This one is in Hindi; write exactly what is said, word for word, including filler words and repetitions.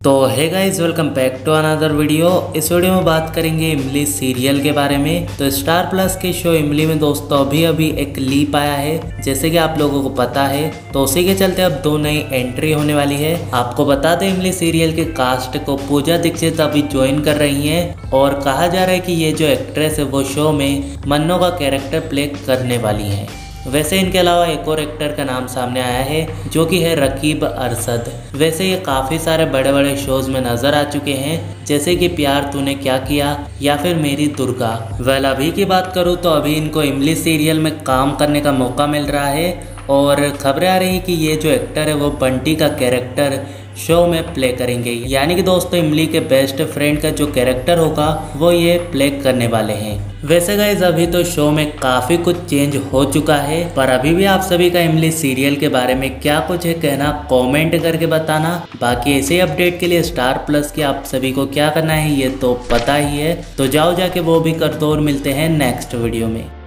तो hey guys, welcome back to another video. इस वीडियो में बात करेंगे इमली सीरियल के बारे में। तो स्टार प्लस के शो इमली में दोस्तों अभी अभी एक लीप आया है, जैसे कि आप लोगों को पता है। तो उसी के चलते अब दो नई एंट्री होने वाली है। आपको बता दें, इमली सीरियल के कास्ट को पूजा दीक्षित अभी ज्वाइन कर रही हैं और कहा जा रहा है कि ये जो एक्ट्रेस है वो शो में मन्नो का कैरेक्टर प्ले करने वाली है। वैसे इनके अलावा एक और एक्टर का नाम सामने आया है, जो कि है रकीब अरशद। वैसे ये काफ़ी सारे बड़े बड़े शोज में नज़र आ चुके हैं, जैसे कि प्यार तूने क्या किया या फिर मेरी दुर्गा। वेल अभी की बात करूँ तो अभी इनको इमली सीरियल में काम करने का मौका मिल रहा है और खबरें आ रही है कि ये जो एक्टर है वो बंटी का कैरेक्टर शो में प्ले करेंगे। यानी कि दोस्तों इमली के बेस्ट फ्रेंड का जो कैरेक्टर होगा वो ये प्ले करने वाले हैं। वैसे गाइस अभी तो शो में काफ़ी कुछ चेंज हो चुका है, पर अभी भी आप सभी का इमली सीरियल के बारे में क्या कुछ है कहना कमेंट करके बताना। बाकी ऐसे अपडेट के लिए स्टार प्लस के आप सभी को क्या करना है ये तो पता ही है। तो जाओ जाके वो भी कर दो और मिलते हैं नेक्स्ट वीडियो में।